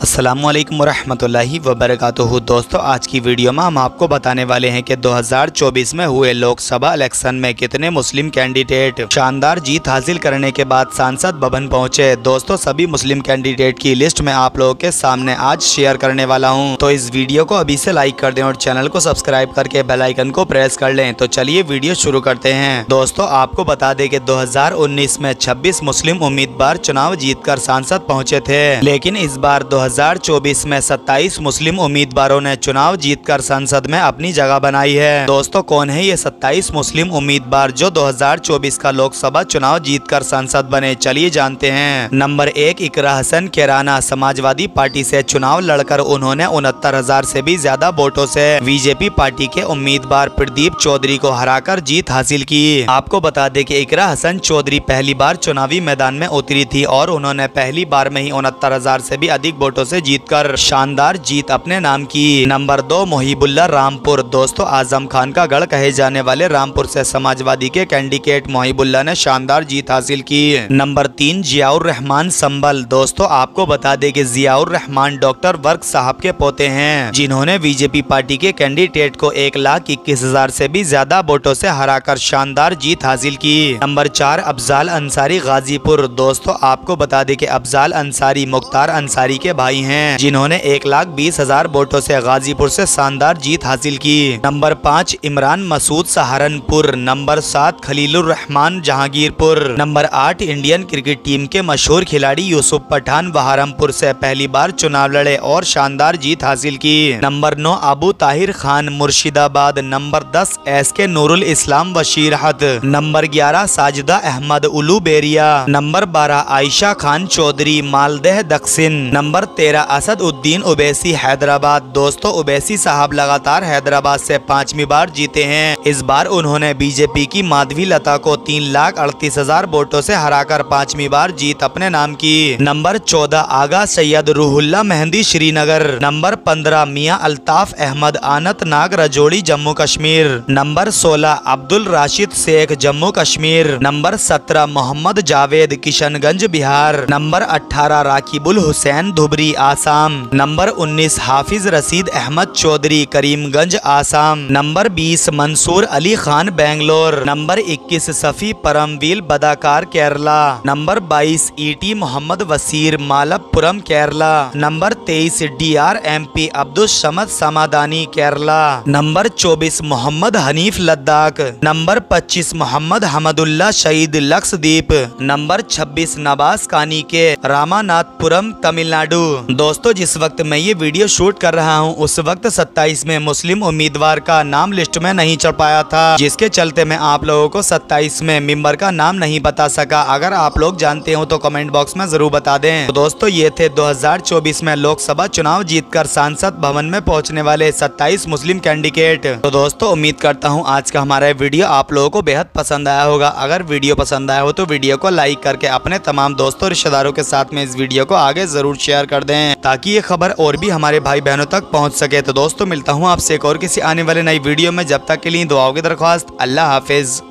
अस्सलामुअलैकुम वरहमतुल्लाहि वबरकातुहू। दोस्तों, आज की वीडियो में हम आपको बताने वाले हैं कि 2024 में हुए लोकसभा इलेक्शन में कितने मुस्लिम कैंडिडेट शानदार जीत हासिल करने के बाद संसद भवन पहुंचे। दोस्तों, सभी मुस्लिम कैंडिडेट की लिस्ट में आप लोगों के सामने आज शेयर करने वाला हूं, तो इस वीडियो को अभी से लाइक कर दें और चैनल को सब्सक्राइब करके बेल आइकन को प्रेस कर लें। तो चलिए वीडियो शुरू करते हैं। दोस्तों, आपको बता दें कि 2019 में 26 मुस्लिम उम्मीदवार चुनाव जीतकर संसद पहुंचे थे, लेकिन इस बार 2024 में 27 मुस्लिम उम्मीदवारों ने चुनाव जीतकर संसद में अपनी जगह बनाई है। दोस्तों, कौन है ये 27 मुस्लिम उम्मीदवार जो 2024 का लोकसभा चुनाव जीतकर संसद बने? चलिए जानते हैं। नंबर 1, इकरा हसन कैराना। समाजवादी पार्टी से चुनाव लड़कर उन्होंने 69,000 से भी ज्यादा वोटों से बीजेपी पार्टी के उम्मीदवार प्रदीप चौधरी को हराकर जीत हासिल की। आपको बता दें कि इकरा हसन चौधरी पहली बार चुनावी मैदान में उतरी थी और उन्होंने पहली बार में ही 69,000 से भी अधिक वोटों से जीतकर शानदार जीत अपने नाम की। नंबर 2, मोहिबुल्ला रामपुर। दोस्तों, आजम खान का गढ़ कहे जाने वाले रामपुर से समाजवादी के कैंडिडेट मोहिबुल्ला ने शानदार जीत हासिल की। नंबर 3, जियाउर रहमान संभल। दोस्तों, आपको बता दें कि जियाउर रहमान डॉक्टर वर्क साहब के पोते हैं, जिन्होंने बीजेपी पार्टी के कैंडिडेट को 1,21,000 से भी ज्यादा वोटों से हराकर शानदार जीत हासिल की। नंबर 4, अफजाल अंसारी गाजीपुर। दोस्तों, आपको बता दें कि अफजाल अंसारी मुख्तार अंसारी के भाई हैं, जिन्होंने 1,20,000 वोटों से गाजीपुर से शानदार जीत हासिल की। Number 5, Imran Masood Saharanpur. Number 7, Khalilur Rahman Jahangirpur. Number 8, Indian cricket team के मशहूर खिलाड़ी यूसुफ पठान बहरमपुर से पहली बार चुनाव लड़े और शानदार जीत हासिल की। Number 9, Abu Tahir Khan Murshidabad. Number 10, SK Nurul Islam Basirhat. Number 11, Sajida Ahmed Uluberia. Number 12, Ayesha Khan Chowdhury Maldaha Dakshin. Number 13, Asaduddin Owaisi Hyderabad. दोस्तों, उवैसी साहब लगातार हैदराबाद से 5वीं बार जीते हैं। इस बार उन्होंने बीजेपी की माधवी लता को 3,38,000 वोटों से हराकर 5वीं बार जीत अपने नाम की। Number 14, Aga Syed Ruhullah Mehdi Srinagar. Number 15, Mian Altaf Ahmad Anantnag Rajouri Jammu Kashmir. Number 16, Abdul Rashid Sheikh Jammu Kashmir. Number 17, Mohammad Jawed Kishanganj Bihar. Number 18, Rakibul Hussain Dhubri Assam. Number 19, Hafiz Rashid Ahmed Chowdhury Karimganj Assam. Number 20, Mansoor Ali Khan Bangalore. Number 21, Shafi Parambil Vadakara Kerala. Number 22, ET Mohammed Basheer Malappuram Kerala. Number 23, DRMP Abdul Samad Samadani Kerala. Number 24, Mohammad Haneefa Ladakh. Number 25, Mohammed Hamdullah Sayeed Lakshadweep. Number 26, Nawaz कानी के रामानाथपुरम तमिलनाडु। दोस्तों, जिस वक्त मैं ये वीडियो शूट कर रहा हूँ उस वक्त 27 में मुस्लिम उम्मीदवार का नाम लिस्ट में नहीं चढ़ पाया था, जिसके चलते मैं आप लोगों को 27 में मेंबर का नाम नहीं बता सका। अगर आप लोग जानते हो तो कमेंट बॉक्स में जरूर बता दें। तो दोस्तों, ये थे 2024 में लोकसभा चुनाव जीतकर संसद भवन में पहुंचने वाले 27 मुस्लिम कैंडिडेट। तो दोस्तों, उम्मीद करता हूँ आज का हमारा वीडियो आप लोगों को बेहद पसंद आया होगा। अगर वीडियो पसंद आया हो तो वीडियो को लाइक करके अपने तमाम दोस्तों रिश्तेदारों के साथ में इस वीडियो को आगे जरूर शेयर कर दें, ताकि ये खबर और भी हमारे भाई बहनों तक पहुंच सके। तो दोस्तों, मिलता हूं आपसे एक और किसी आने वाले नई वीडियो में। जब तक के लिए दुआओं की दरख्वास्त। अल्लाह हाफिज।